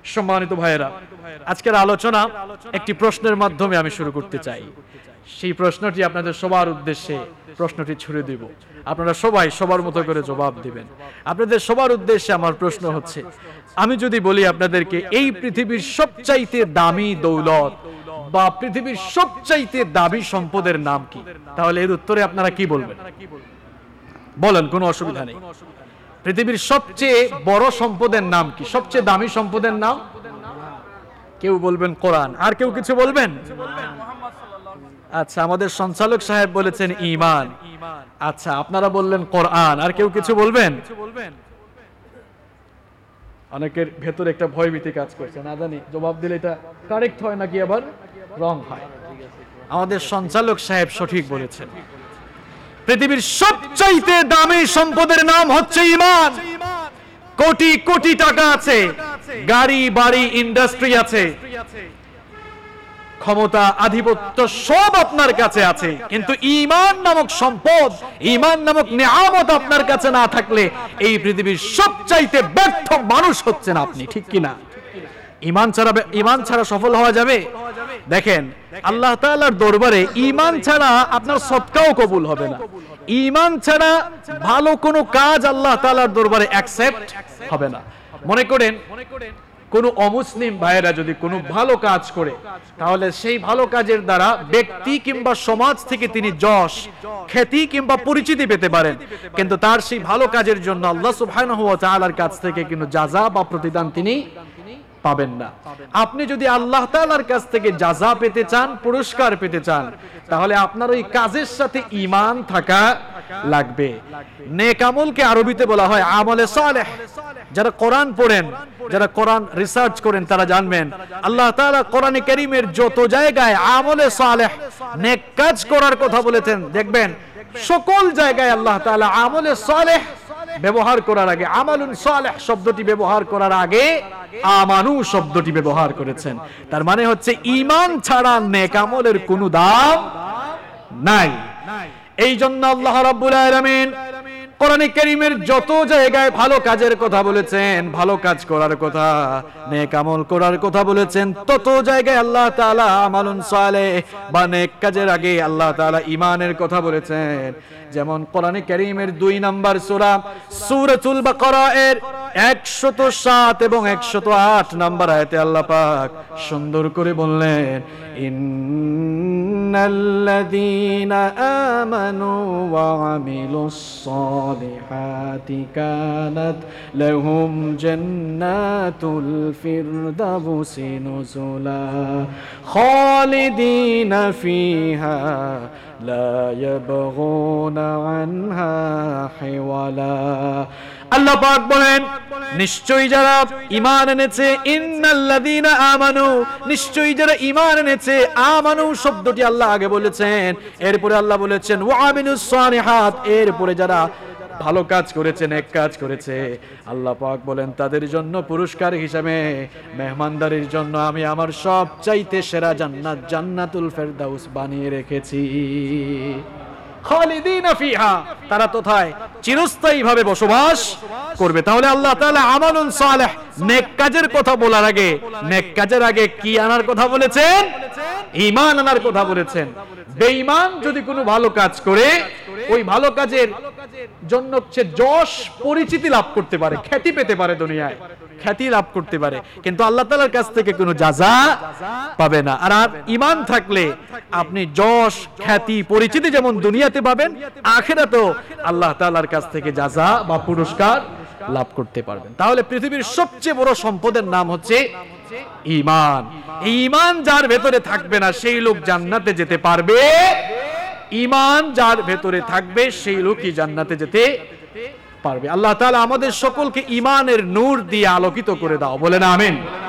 সম্মানিত ভাইয়েরা, আজকের আলোচনা একটি প্রশ্নের মাধ্যমে আমি শুরু করতে চাই। সেই প্রশ্নটি আপনাদের সবার উদ্দেশ্যে প্রশ্নটি ছুড়ে দিব, আপনারা সবাই সবার মতো করে জবাব দিবেন। আপনাদের সবার উদ্দেশ্যে আমার প্রশ্ন হচ্ছে, আমি যদি বলি আপনাদেরকে এই পৃথিবীর সবচাইতে দামি দৌলত বা পৃথিবীর সবচাইতে দামি সম্পদের নাম কি, তাহলে এর উত্তরে আপনারা কি বলবেন? বলেন, কোনো অসুবিধা নেই। পৃথিবীর সবচেয়ে বড় সম্পদের নাম কি? সবচেয়ে দামি সম্পদের নাম? কেউ বলবেন কোরআন, আর কেউ কিছু বলবেন? আচ্ছা, আমাদের সঞ্চালক সাহেব বলেছেন ঈমান। আচ্ছা, আপনারা বললেন কোরআন, আর কেউ কিছু বলবেন? অনেকের ভেতরে একটা ভয়ভীতি কাজ করছে, না জানি জবাব দিলে এটা কারেক্ট হয় নাকি আবার রং হয়। আমাদের সঞ্চালক সাহেব সঠিক বলেছেন, পৃথিবীর সবচাইতে দামি সম্পদের নাম হচ্ছে ঈমান। কোটি কোটি টাকা আছে, গাড়ি বাড়ি ইন্ডাস্ট্রি আছে, ক্ষমতা আধিপত্য সব আপনার কাছে আছে, কিন্তু ঈমান নামক সম্পদ, ঈমান নামক নিয়ামত আপনার কাছে না থাকলে এই পৃথিবীর সবচাইতে ব্যর্থ মানুষ হচ্ছেন আপনি, ঠিক কিনা? ঈমান ছাড়া সফল হওয়া যাবে? দেখেন, আল্লাহ তাআলার দরবারে ঈমান ছাড়া আপনার সদকাও কবুল হবে না। ঈমান ছাড়া ভালো কোনো কাজ আল্লাহ তাআলার দরবারে অ্যাকসেপ্ট হবে না। মনে করেন কোন অমুসলিম ভাইয়েরা যদি কোনো ভালো কাজ করে, তাহলে সেই ভালো কাজের দ্বারা ব্যক্তি কিংবা সমাজ থেকে তিনি যশ, খ্যাতি কিংবা পরিচিতি পেতে পারেন, কিন্তু তার সেই ভালো কাজের জন্য আল্লাহ সুবহানাহু ওয়া তাআলার কাছ থেকে কোনো জাযা বা প্রতিদান তিনি পাবেন না। আপনি যদি আল্লাহ তাআলার কাছ থেকে জাযা পেতে চান, পুরস্কার পেতে চান, তাহলে আপনার ওই কাজের সাথে ঈমান থাকা লাগবে। নেক আমলকে আরবিতে বলা হয় আমলে সালেহ। যারা কোরআন পড়েন, যারা কোরআন রিসার্চ করেন, তারা জানবেন আল্লাহ তাআলা কোরআনে কারীমের যত জায়গায় আমলে সালেহ, নেক কাজ করার কথা বলেছেন, দেখবেন সকল জায়গায় আল্লাহ তাআলা আমলে সালেহ ব্যবহার করার আগে, আমালুন সালেহ শব্দটি ব্যবহার করার আগে আমানু শব্দটি ব্যবহার করেছেন। তার মানে হচ্ছে ঈমান ছাড়া নেক আমলের কোনো দাম নাই। এই জন্য আল্লাহ রাব্বুল আলামিন কোরআনে কারীমের যত জায়গায় ভালো কাজের কথা বলেছেন, ভালো কাজ করার কথা, নেক আমল করার কথা বলেছেন, তত জায়গায় আল্লাহ তাআলা আমালুন সালেহ বা নেক কাজের আগে আল্লাহ তাআলা ঈমানের কথা বলেছেন। যেমন কোরআনে কারীমের 2 নম্বর সূরা সূরাতুল বাকারা এর 107 এবং 108 নম্বর আয়াতে আল্লাহ পাক সুন্দর করে বললেন, ইন্নাল্লাযীনা আমানু ওয়া আমিলুস সালিহাতি কানাত লাহুম জান্নাতুল ফিরদাউসি নুজুলা খালিদিনা ফিহা লা ইয়াবগুনা আনহা হিওয়ালা। আল্লাহ পাক বলেন, নিশ্চয়ই যারা ঈমান এনেছে, ইন্নাল্লাযীনা আমানু, নিশ্চয়ই যারা ঈমান এনেছে, আমানু শব্দটি আল্লাহ আগে বলেছেন, এরপরে আল্লাহ বলেছেন ওয়া আমিলুস সালিহাত, এরপরে যারা ভালো কাজ করেছে, নেক কাজ করেছে, আল্লাহ পাক বলেন তাদের জন্য পুরস্কার হিসেবে, মেহমানদারির জন্য আমি আমার সবচাইতে সেরা জান্নাত, জান্নাতুল ফেরদাউস বানিয়ে রেখেছি। খালিদিনা ফিহা, তারা তথায় চিরস্থায়ী ভাবে বসবাস করবে। তাহলে আল্লাহ তাআলা আমালুন সালেহ, নেক কাজের কথা বলার আগে, নেক কাজের আগে কি আনার কথা বলেছেন? ঈমান আনার কথা বলেছেন। বেঈমান যদি কোনো ভালো কাজ করে, ওই ভালো কাজের জন্য সে যশ পরিচিতি লাভ করতে পারে, খ্যাতি পেতে পারে, দুনিয়ায় খ্যাতি লাভ করতে পারে, কিন্তু আল্লাহ তাআলার কাছ থেকে কোনো জাযা পাবে না। আর ঈমান থাকলে আপনি যশ, খ্যাতি, পরিচিতি যেমন দুনিয়াতে পাবেন, আখিরাতেও আল্লাহ তাআলার কাছ থেকে জাযা বা পুরস্কার লাভ করতে পারবেন। তাহলে পৃথিবীর সবচেয়ে বড় সম্পদের নাম হচ্ছে ঈমান। এই ঈমান যার ভেতরে থাকবে না, সেই লোক জান্নাতে যেতে পারবে? ঈমান যার ভেতরে থাকবে, সেই লোকই জান্নাতে যেতে পারবে। আল্লাহ তাআলা আমাদের সকলকে ঈমানের নূর দিয়ে আলোকিত করে দাও, বলেন আমিন।